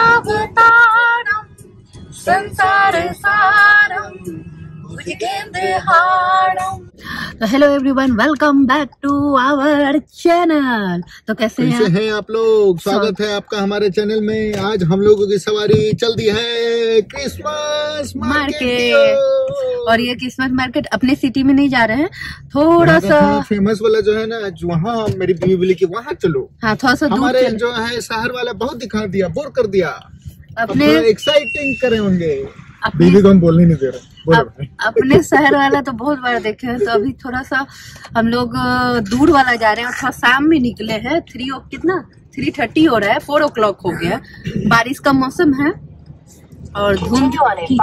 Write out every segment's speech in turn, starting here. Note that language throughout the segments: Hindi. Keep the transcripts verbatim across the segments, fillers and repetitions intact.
दशावतारम संसार सारम भुजगेंद्रहारम। तो hello everyone, welcome back to our channel. तो कैसे हैं, हैं आप लोग? स्वागत है आपका हमारे चैनल में। आज हम लोगों की सवारी चल दी है क्रिसमस मार्केट। और ये क्रिसमस मार्केट अपने सिटी में नहीं जा रहे हैं, थोड़ा सा फेमस वाला जो है ना, वहाँ मेरी बीवी बोली कि वहाँ चलो। हाँ, थोड़ा सा हमारे जो है शहर वाला बहुत दिखा दिया, बोर कर दिया। अपने एक्साइटिंग करे होंगे, बीवी को हम बोलने नहीं दे रहे। अप, अपने शहर वाला तो बहुत बार देखे हैं, तो अभी थोड़ा सा हम लोग दूर वाला जा रहे हैं और थोड़ा शाम में निकले हैं। थ्री ओ कितना थ्री थर्टी हो रहा है, फोर ओ क्लॉक हो गया। बारिश का मौसम है और धुंध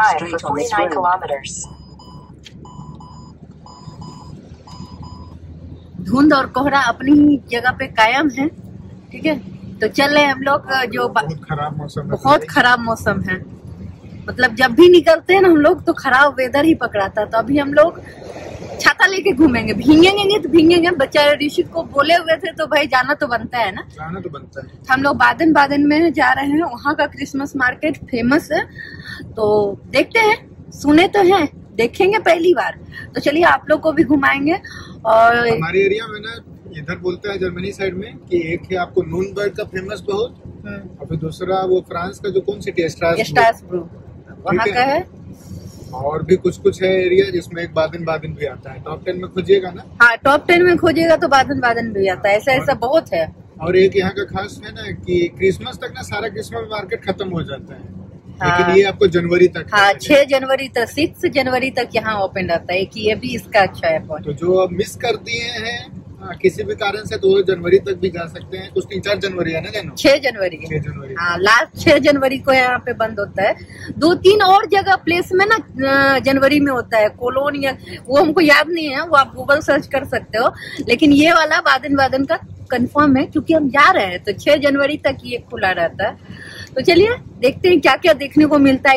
धुंध और कोहरा अपनी ही जगह पे कायम है। ठीक है, तो चल रहे हम लोग। जो बहुत खराब मौसम है, बहुत खराब मौसम है, मतलब जब भी निकलते हैं ना हम लोग तो खराब वेदर ही पकड़ाता। तो अभी हम लोग छाता लेके घूमेंगे, भीगेंगे तो भीगेंगे। बच्चा ऋषि को बोले हुए थे तो भाई जाना तो बनता है ना, जाना तो बनता है। हम लोग बादन बादन में जा रहे हैं, वहाँ का क्रिसमस मार्केट फेमस है। तो देखते हैं, सुने तो हैं, देखेंगे पहली बार। तो चलिए आप लोग को भी घुमाएंगे। और हमारे एरिया में ना इधर बोलता है जर्मनी साइड में कि एक है आपको नूनबर्ग का फेमस बहुत, और फिर दूसरा वो फ्रांस का जो कौन सिटी है, स्ट्रासबर्ग, वहाँ का है। और भी कुछ कुछ है एरिया जिसमें एक बादन बादन भी आता है। टॉप टेन में खोजिएगा ना, हाँ टॉप टेन में खोजिएगा तो बादन बादन भी आता है। ऐसा ऐसा बहुत है। और एक यहाँ का खास है ना कि क्रिसमस तक ना सारा क्रिसमस मार्केट खत्म हो जाता है। हाँ, लेकिन ये आपको जनवरी तक, हाँ छह जनवरी तक, सिक्स जनवरी तक यहाँ ओपन रहता है। कि ये भी इसका अच्छा है पॉइंट। तो जो अब मिस कर दिए हैं हाँ, किसी भी कारण से दो जनवरी तक भी जा सकते हैं। कुछ तीन चार जनवरी है ना, जानो छह जनवरी छह जनवरी हाँ, लास्ट छह जनवरी को यहाँ पे बंद होता है। दो तीन और जगह प्लेस में ना जनवरी में होता है, कोलोन या वो हमको याद नहीं है, वो आप गूगल सर्च कर सकते हो। लेकिन ये वाला बादन बादन का कंफर्म है क्योंकि हम जा रहे हैं, तो छह जनवरी तक ये खुला रहता है। तो चलिए देखते हैं क्या क्या देखने को मिलता है।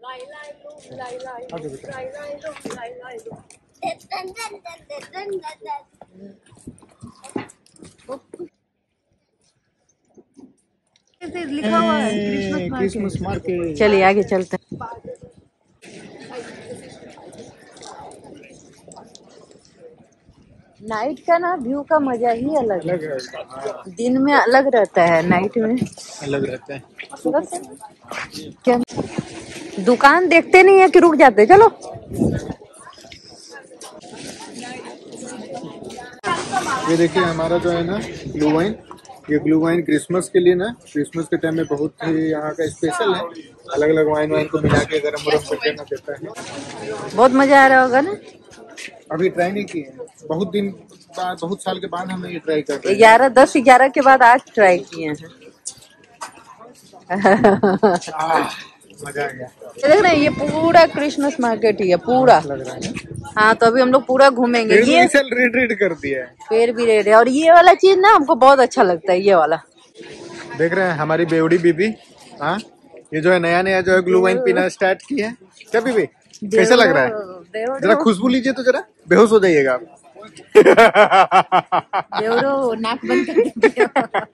लिखा हुआ है क्रिसमस मार्केट। चलिए आगे चलते हैं। नाइट का ना व्यू का मजा ही अलग, अलग है। हाँ। दिन में अलग रहता है, नाइट में अलग रहता है। क्या दुकान देखते नहीं है कि रुक जाते, चलो। ये देखिए हमारा जो है ना ग्लू वाइन, ये ग्लू वाइन क्रिसमस के लिए ना, क्रिसमस के टाइम में बहुत ही यहाँ का स्पेशल है। अलग अलग वाइन वाइन को मिला के गरम गरम करके ना देता है। बहुत मजा आ रहा होगा ना। अभी ट्राई नहीं किए, बहुत दिन बाद, बहुत साल के बाद हमें ये ट्राई कर रहे हैं। ग्यारह दस ग्यारह के बाद आज ट्राई किए हैं। मजा आ गया। देख रहे हैं ये पूरा क्रिसमस मार्केट ही है पूरा, लग रहा है। हाँ, तो अभी हम लोग पूरा घूमेंगे। ये रेड रेड कर दिया है, पेड़ भी रेड है। और ये वाला चीज ना हमको बहुत अच्छा लगता है, ये वाला। देख रहे हैं हमारी बेवड़ी बीबी, हाँ ये जो है नया नया जो है ग्लू वाइन पीना स्टार्ट की है। क्या बीबी, कैसा लग रहा है? जरा खुशबू लीजिए तो जरा बेहोश हो जाइएगा आप। नाक बंद कर दीजिए।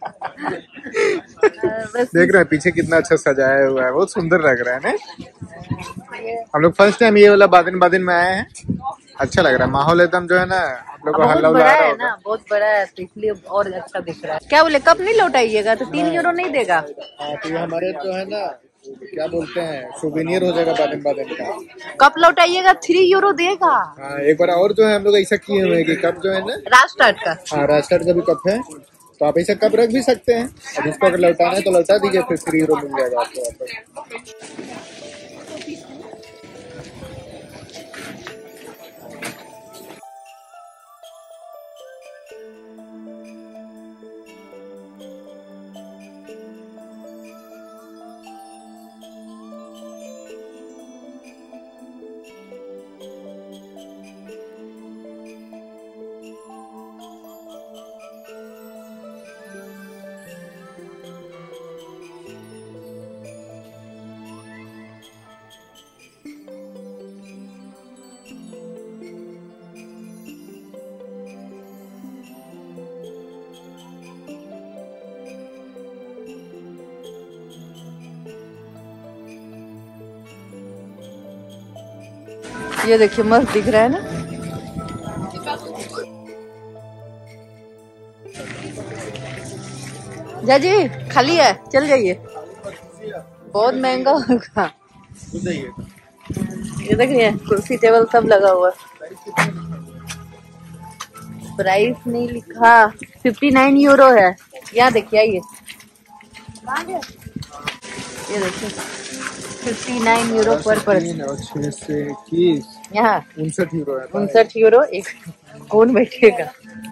देख रहे हैं पीछे कितना अच्छा सजाया हुआ है, बहुत सुंदर लग रहा है ना। हम लोग फर्स्ट टाइम ये वाला बादन बादन में आए हैं, अच्छा लग रहा है। माहौल एकदम जो है ना, आप लोग को हल्ला उल्ला आ रहा होगा ना, बहुत बड़ा है तो इसलिए और अच्छा दिख रहा है। क्या बोले, कप नहीं लौटाइएगा तो तीन यूरो नहीं देगा। हाँ, तो ये हमारे जो है ना क्या बोलते हैं, सुवेनियर हो जाएगा बादन बादन का। कप लौटाइएगा थ्री यूरो देगा। हाँ, एक बार और जो है हम लोग ऐसा किए हुए हैं कि कप जो है ना राजस्टार्ट का, हाँ राजस्टार्ट का भी कप है, तो आप ऐसा कप रख भी सकते हैं। अब इसको अगर लौटाना है तो लौटा दीजिए, फिर थ्री यूरो मिल जाएगा आपको वापस। ये देखिए मस्त दिख रहा है ना। जाजी खाली है, चल जाइए, बहुत महंगा होगा। ये देखिए कुर्सी टेबल सब लगा हुआ। प्राइस नहीं लिखा, फिफ्टी नाइन यूरो है। यहाँ देखिए आइए, ये देखिए fifty nine euro per person. और छह से इक्कीस, यहाँ उनसठ यूरो है। उनसठ यूरो। एक कौन बैठेगा?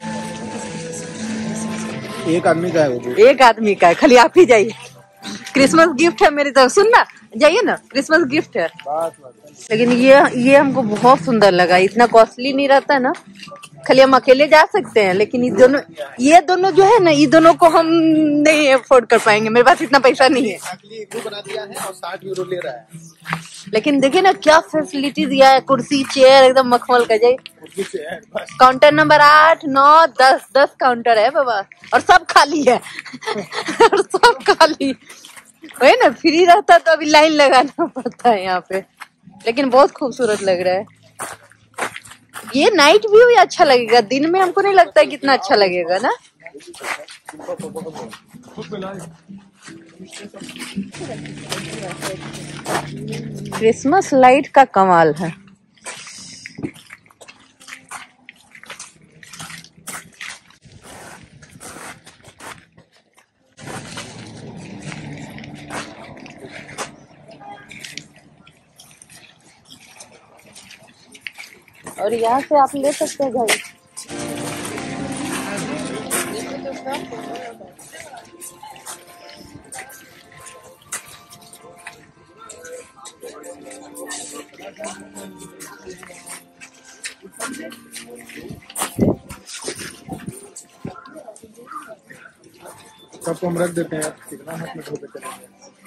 एक आदमी का है वो। एक आदमी का है, खाली आप ही जाइए। क्रिसमस गिफ्ट है मेरी तरफ, सुनना जाइए ना, क्रिसमस गिफ्ट है। लेकिन ये ये हमको बहुत सुंदर लगा, इतना कॉस्टली नहीं रहता है ना, खाली हम अकेले जा सकते हैं। लेकिन ये दोनों ये दोनों जो है ना, ये दोनों को हम नहीं अफोर्ड कर पाएंगे, मेरे पास इतना पैसा नहीं है। बना दिया है और साठ यूरो ले रहा है। लेकिन देखिए ना क्या फैसिलिटी दिया है, कुर्सी चेयर एकदम मखमल का। जाइए काउंटर नंबर आठ नौ दस, दस काउंटर है बाबा, और सब खाली है। और सब खाली वही ना, फ्री रहता तो अभी लाइन लगाना पड़ता है यहाँ पे। लेकिन बहुत खूबसूरत लग रहा है। ये नाइट व्यू ही अच्छा लगेगा, दिन में हमको नहीं लगता है कितना अच्छा लगेगा ना। क्रिसमस लाइट का कमाल है। और यहाँ से आप ले सकते हैं घड़ी। सबको हम रख देते हैं, कितना हाथ में धोते चलेंगे।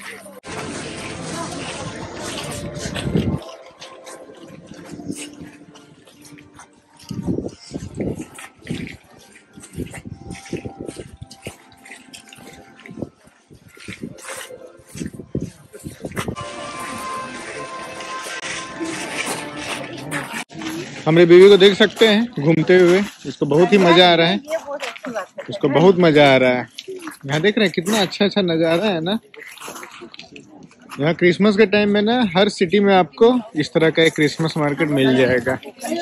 हमारे बीवी को देख सकते हैं घूमते हुए, इसको बहुत ही मजा आ रहा है। इसको बहुत मजा आ रहा है। यहाँ देख रहे हैं कितना अच्छा अच्छा नजारा है ना। यहाँ क्रिसमस के टाइम में ना हर सिटी में आपको इस तरह का एक क्रिसमस मार्केट मिल जाएगा।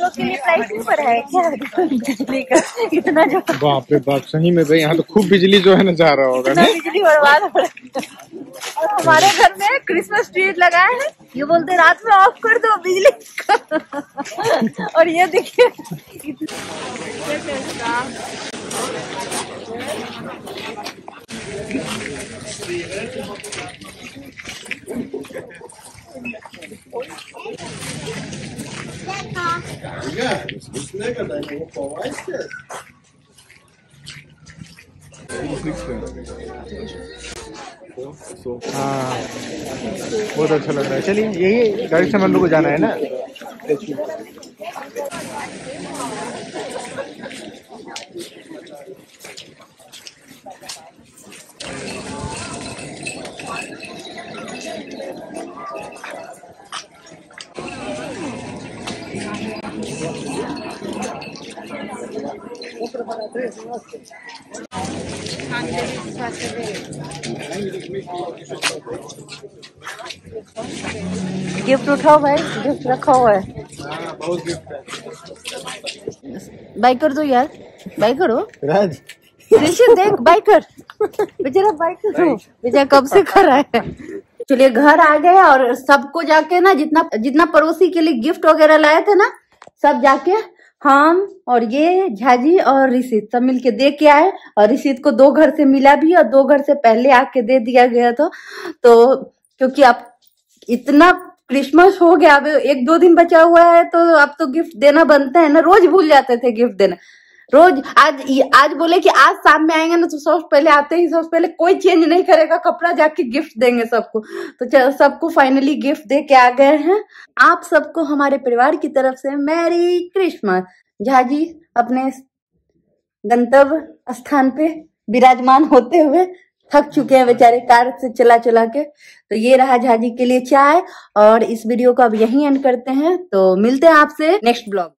बाप रे बाप, सही में भाई यहाँ तो खूब बिजली जो है ना जा रहा होगा ना। बिजली बर्बाद हो रहा है। और हमारे घर में क्रिसमस ट्री लगाए हैं, ये बोलते रात में ऑफ कर दो बिजली। और ये देखिए हाँ बहुत अच्छा लग रहा है। चलिए यही गाड़ी से हम लोग को जाना है ना। गिफ्ट उठाओ भाई, गिफ्ट रखा हुआ है। बहुत गिफ्ट है। बाई कर दो यार, बाई करो राज। देख बाई कर, बेचारा बाई कर दो, बेचारा कब से खड़ा है। चलिए घर आ गए और सबको जाके ना जितना जितना पड़ोसी के लिए गिफ्ट वगैरह लाए थे ना, सब जाके हम और ये झाजी और ऋषित सब मिलके दे के आए। और ऋषित को दो घर से मिला भी और दो घर से पहले आके दे दिया गया था। तो क्योंकि अब इतना क्रिसमस हो गया, अब एक दो दिन बचा हुआ है तो अब तो गिफ्ट देना बनता है ना। रोज भूल जाते थे गिफ्ट देना, रोज। आज आज बोले कि आज शाम में आएंगे ना तो सबसे पहले आते ही सबसे पहले कोई चेंज नहीं करेगा कपड़ा, जाके गिफ्ट देंगे सबको। तो सबको फाइनली गिफ्ट दे के आ गए हैं। आप सबको हमारे परिवार की तरफ से मैरी क्रिसमस। झाजी अपने गंतव्य स्थान पे विराजमान होते हुए थक चुके हैं बेचारे कार से चला चला के। तो ये रहा झाजी के लिए चाय, और इस वीडियो को अब यहीं एंड करते हैं। तो मिलते हैं आपसे नेक्स्ट ब्लॉग।